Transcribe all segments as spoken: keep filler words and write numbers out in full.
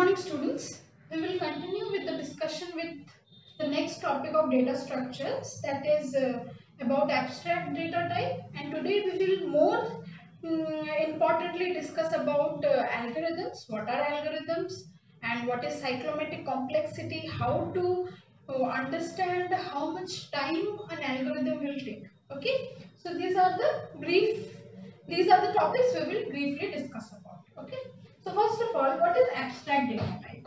morning, students. We will continue with the discussion with the next topic of data structures, that is uh, about abstract data type, and today we will more um, importantly discuss about uh, algorithms, what are algorithms and what is cyclomatic complexity, how to uh, understand how much time an algorithm will take. Okay, so these are the brief, these are the topics we will briefly discuss about. Okay. So first of all, what is abstract data type?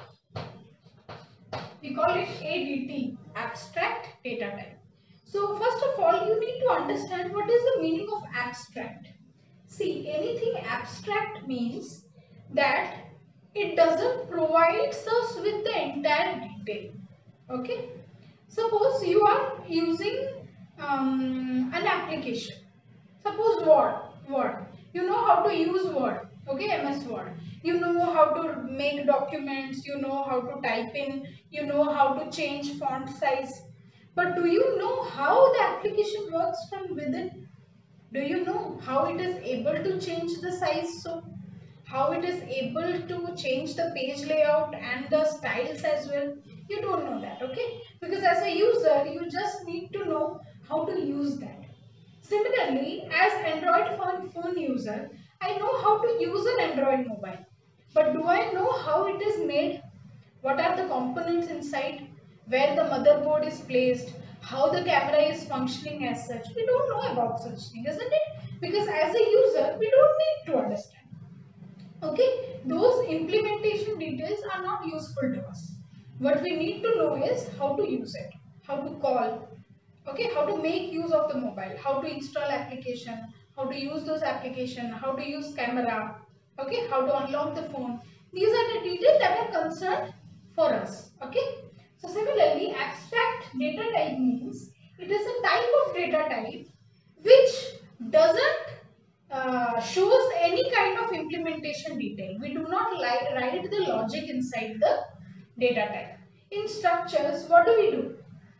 We call it A D T, abstract data type. So first of all, you need to understand what is the meaning of abstract. See, anything abstract means that it doesn't provide us with the entire detail. Okay. Suppose you are using um, an application. Suppose Word, Word. You know how to use Word, okay, M S Word. You know how to make documents, you know how to type in, you know how to change font size. But do you know how the application works from within? Do you know how it is able to change the size? So, how it is able to change the page layout and the styles as well? You don't know that, okay? Because as a user, you just need to know how to use that. Similarly, as Android phone, phone user, I know how to use an Android mobile. But do I know how it is made? What are the components inside? Where the motherboard is placed? How the camera is functioning as such? We don't know about such thing, isn't it? Because as a user, we don't need to understand. Okay, those implementation details are not useful to us. What we need to know is how to use it, how to call, okay, how to make use of the mobile, how to install application, how to use those application, how to use camera, okay, how to unlock the phone. These are the details that are concerned for us. Okay, so similarly, abstract data type means it is a type of data type which doesn't uh, shows any kind of implementation detail. We do not write the logic inside the data type. In structures, what do we do?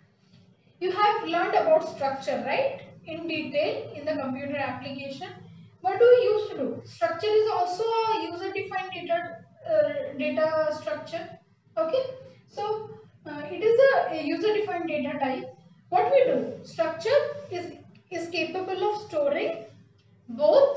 You have learned about structure, right? In detail in the computer application. What do we used to do? Structure is also a user-defined data uh, data structure. Okay, so uh, it is a, a user-defined data type. What we do? Structure is is capable of storing both,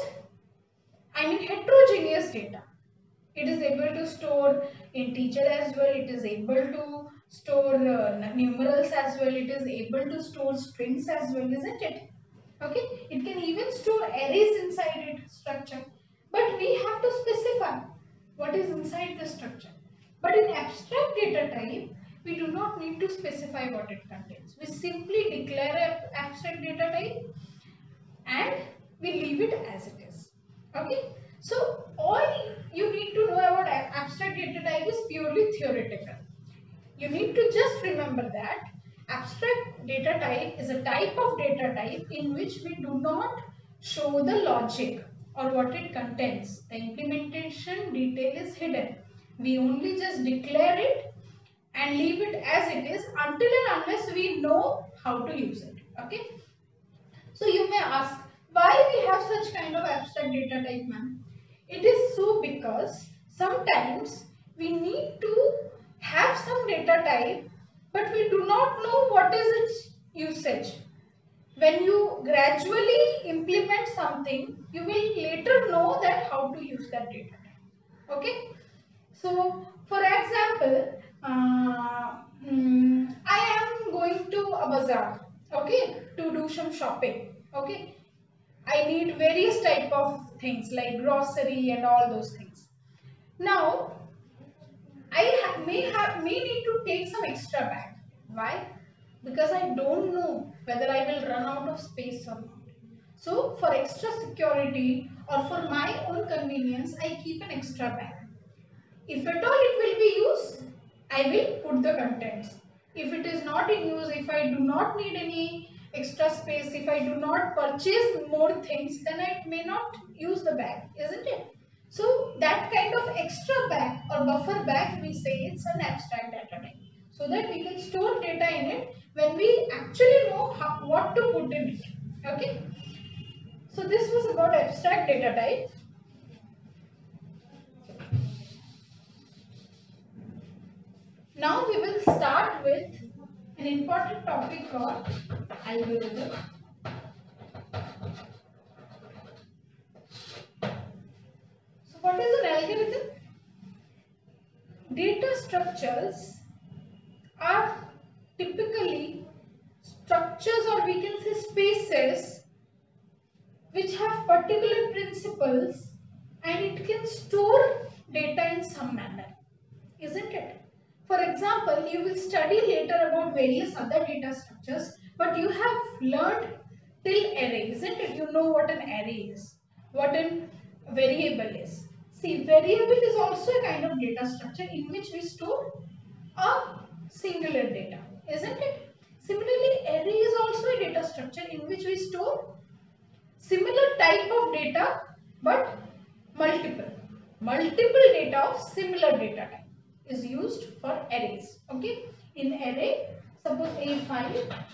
I mean, heterogeneous data. It is able to store integer as well. It is able to store uh, numerals as well. It is able to store strings as well, isn't it? Okay. It can even store arrays inside its structure. But we have to specify what is inside the structure. But in abstract data type, we do not need to specify what it contains. We simply declare an abstract data type and we leave it as it is. Okay. So all you need to know about abstract data type is purely theoretical. You need to just remember that abstract data type is a type of data type in which we do not show the logic or what it contains. The implementation detail is hidden. We only just declare it and leave it as it is until and unless we know how to use it. Okay. So you may ask, why we have such kind of abstract data type, ma'am? It is so because sometimes we need to have some data type, but we do not know what is its usage. When you gradually implement something, you will later know that how to use that data type. Okay? So, for example, uh, mm, I am going to a bazaar, okay, to do some shopping, okay. I need various type of things like grocery and all those things. Now, I ha may have may need to take some extra bag. Why? Because I don't know whether I will run out of space or not. So, for extra security or for my own convenience, I keep an extra bag. If at all it will be used, I will put the contents. If it is not in use, if I do not need any extra space, if I do not purchase more things, then I may not use the bag, isn't it? So that kind of extra bag or buffer bag, we say it's an abstract data type. So that we can store data in it when we actually know how, what to put in it. Okay. So this was about abstract data type. start with an important topic called algorithm. So what is an algorithm? Data structures are typically structures, or we can say spaces, which have particular principles, and it can store data in some manner, isn't it? For example, you will study later about various other data structures, but you have learned till array, isn't it? You know what an array is, what a variable is. See, variable is also a kind of data structure in which we store a singular data, isn't it? Similarly, array is also a data structure in which we store similar type of data but multiple. Multiple data of similar data type is used for arrays. Okay. In array, suppose A five,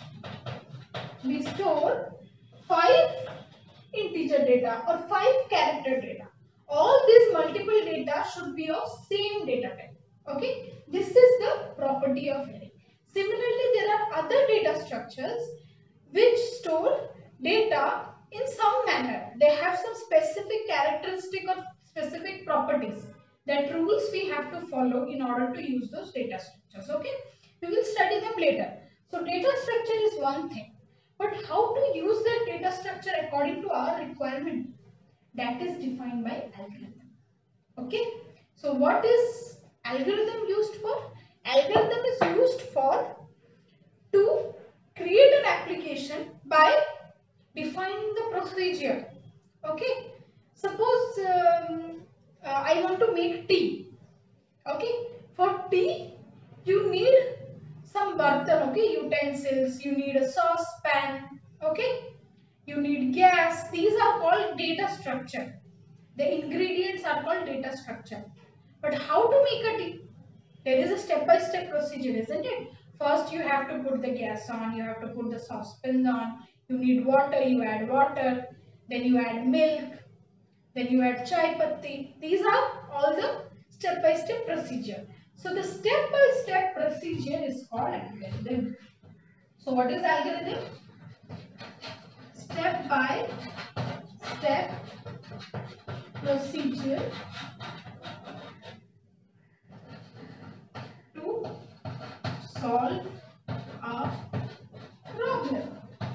we store five integer data or five character data. All these multiple data should be of same data type. Okay. This is the property of array. Similarly, there are other data structures which store data in some manner. They have some specific characteristic or specific properties, that rules we have to follow in order to use those data structures. Okay, we will study them later. So data structure is one thing, but how to use that data structure according to our requirement, that is defined by algorithm. Okay, so what is algorithm used for? Algorithm is used for to create an application by defining the procedure. Okay, suppose um, uh, I want to make tea. Okay, for tea you need some bartan, okay, utensils, you need a saucepan, okay, you need gas. These are called data structure. The ingredients are called data structure. But how to make a tea? There is a step-by-step procedure, isn't it? First you have to put the gas on, you have to put the saucepan on, you need water, you add water, then you add milk, then you add chai patti. These are all the step-by-step procedure. So the step-by-step procedure is called algorithm. So what is algorithm? Step-by-step procedure to solve a problem.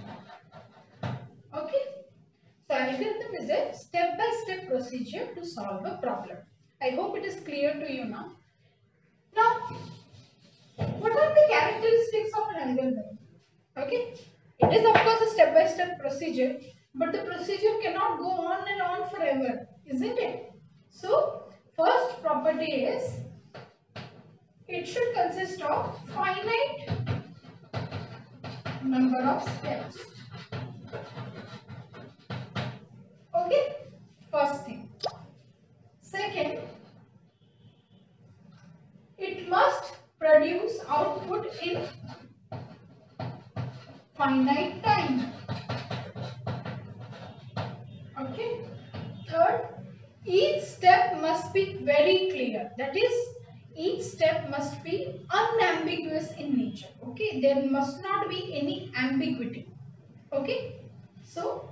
Okay. So algorithm is a step-by-step procedure to solve a problem. I hope it is clear to you now. Now, what are the characteristics of an algorithm? Okay. It is of course a step-by-step procedure, but the procedure cannot go on and on forever, isn't it? So, first property is it should consist of finite number of steps. Okay, first thing. Second, it must produce output in finite time. Okay. Third, each step must be very clear. That is, each step must be unambiguous in nature. Okay, there must not be any ambiguity. Okay, so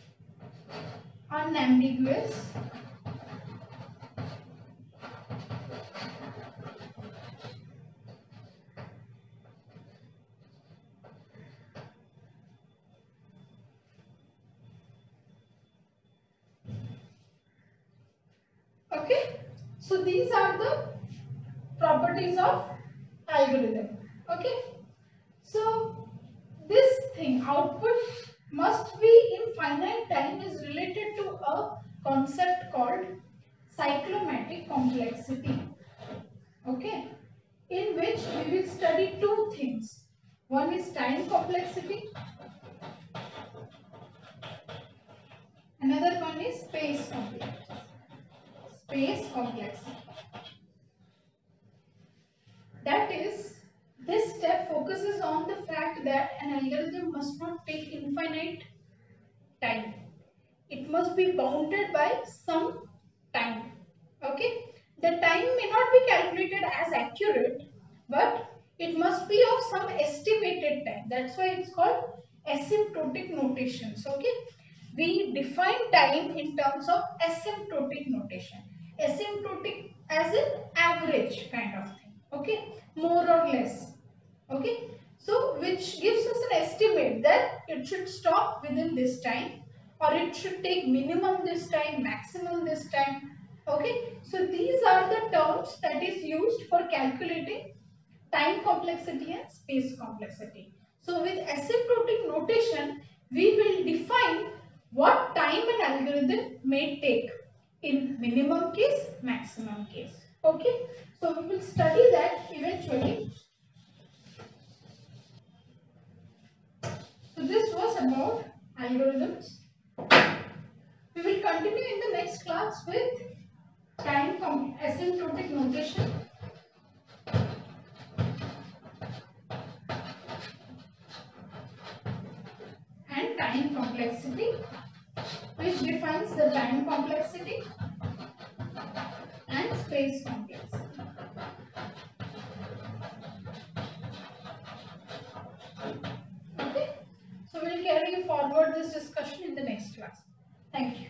unambiguous. Okay, so these are the properties of algorithm. Okay, so this thing, output must be in finite time, is related to a concept called cyclomatic complexity. Okay, in which we will study two things. One is time complexity, another one is space complexity. Space complexity. That is, this step focuses on the fact that an algorithm must not take infinite time. It must be bounded by some time. Okay? The time may not be calculated as accurate, but it must be of some estimated time. That's why it's called asymptotic notations. Okay, we define time in terms of asymptotic notation. Asymptotic as an average kind of thing. Okay, more or less. Okay, so which gives us an estimate that it should stop within this time, or it should take minimum this time, maximum this time. Okay, so these are the terms that is used for calculating time complexity and space complexity. So with asymptotic notation, we will define what time an algorithm may take in minimum case, maximum case. Okay, so we will study that eventually. So this was about algorithms. We will continue in the next class with time asymptotic notation and time complexity, which defines the time complexity and space complexity. Okay, so we will carry forward this discussion in the next class. Thank you.